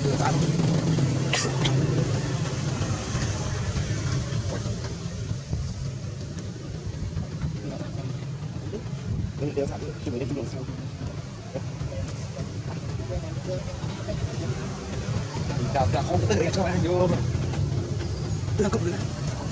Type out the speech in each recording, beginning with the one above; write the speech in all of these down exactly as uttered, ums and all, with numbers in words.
Đeo sẵn chứ mấy cái đường sau chào chào không tới cho anh vô mà đưa cốc nữa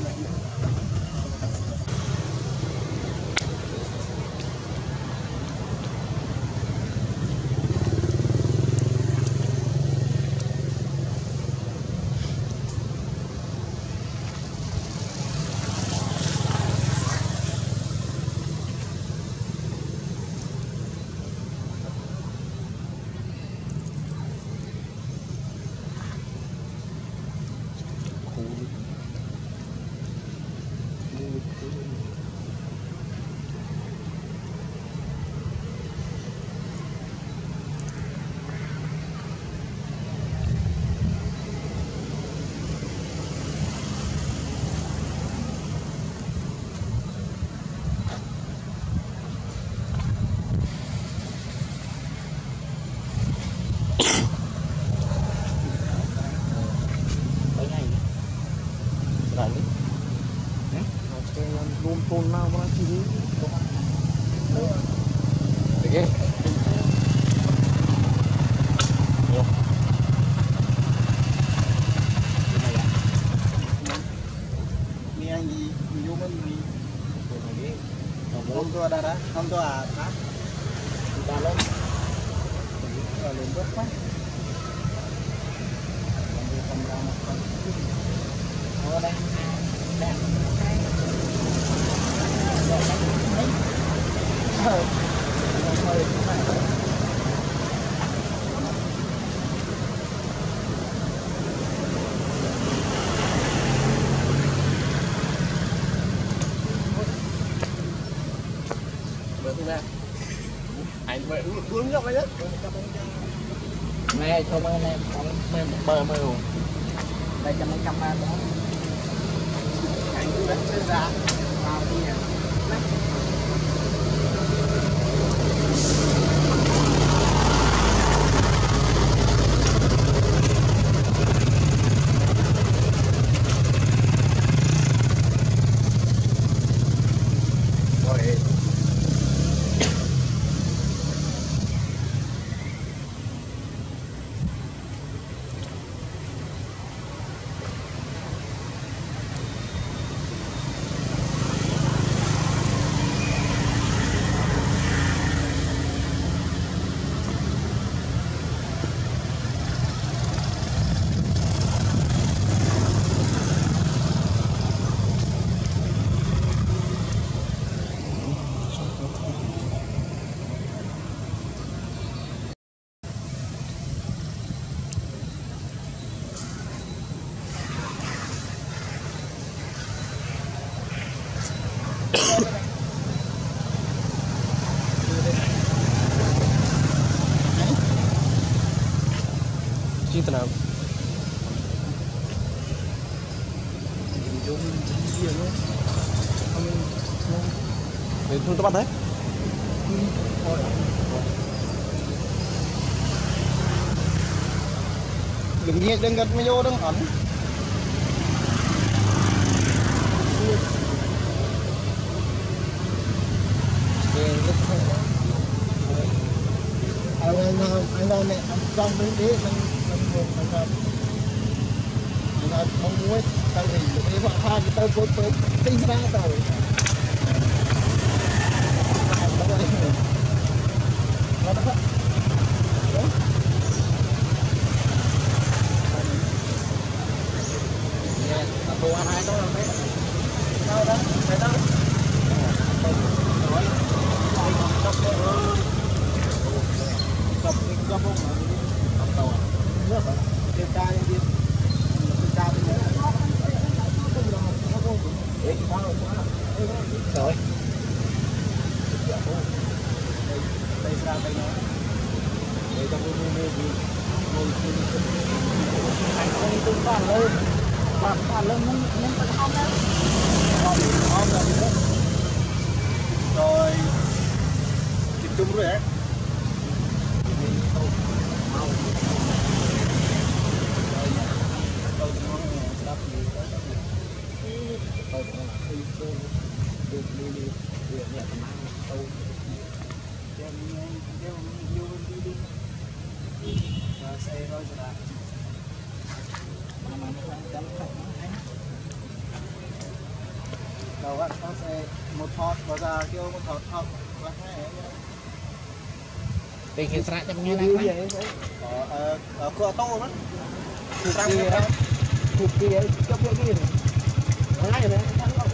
Tôn nào mà chỉ được ghê nhiều ni anh gì vô mình gì không to đã đã không to à hả ta lên rồi lên rất quá không ra một con ở đây đang hơi hơi anh vậy uống nước vậy đó này cho bên em có bên bờ mờ đây cho mấy trăm ba đó anh cứ đánh chơi ra vào đi nè Cinta nào để chúng ta bắt đấy đừng nghe đừng gật mới vô đừng ẩn anh anh anh anh này anh trong bên đấy mình mình một mình làm mình làm không muốn tại vì cái vợ hai cái tơ cốt với tinh ra rồi đồ ăn hai đó là mấy đâu đó phải đâu Hãy subscribe cho kênh Ghiền Mì Gõ để không bỏ lỡ những rồi chụp chung rồi đấy. xe thôi rồi là mà mà nó chấm khách đầu á nó sẽ một thọt vào ra kêu một thọt thọt và hai em tiền hiện tại trong như như này vậy ở ở cửa tô đó thì kia đó thì kia cho kia kia này ngay rồi thắng không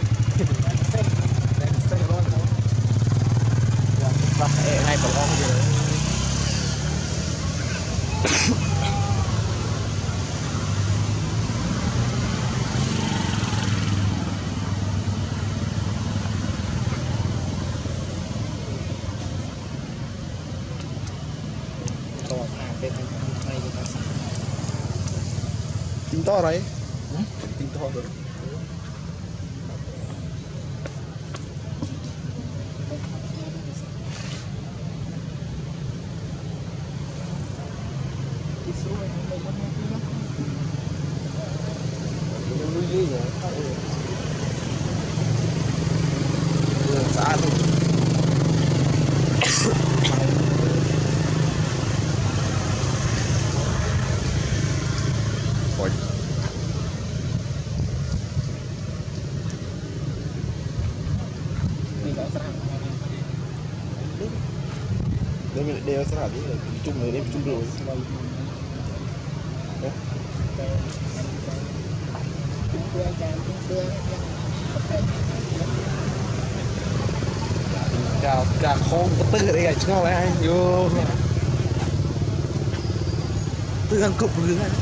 và ngay còn ngon gì tính to đấy tính to rồi xã luôn Ôi. Đây mình đeo sẽ là cái chung này đem chung rồi chào chào khôn có tư đây chứ không phải ai vô tư ăn cục rồi này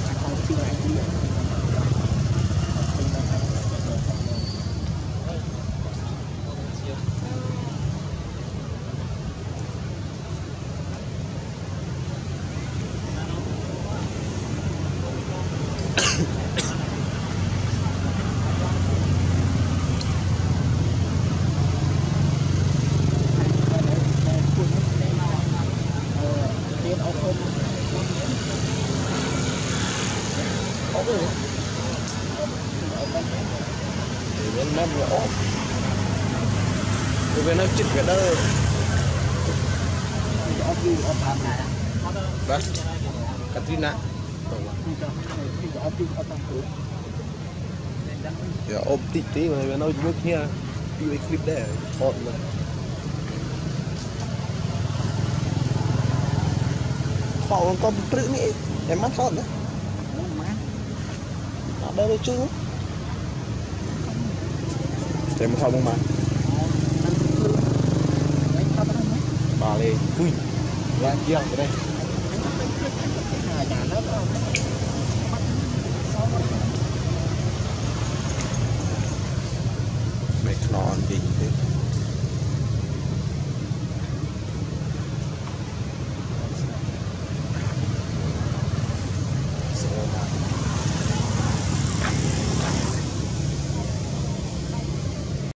bên mép nữa từ bên nó chích cái đó bác Katrina giờ ôm tít tí mà nó bước nha đi cái clip đấy thọt mà họ còn tự nghĩ em mắt thọt nữa ở đây đây chứ em thọt không mà bà lên ui ra kia cái đây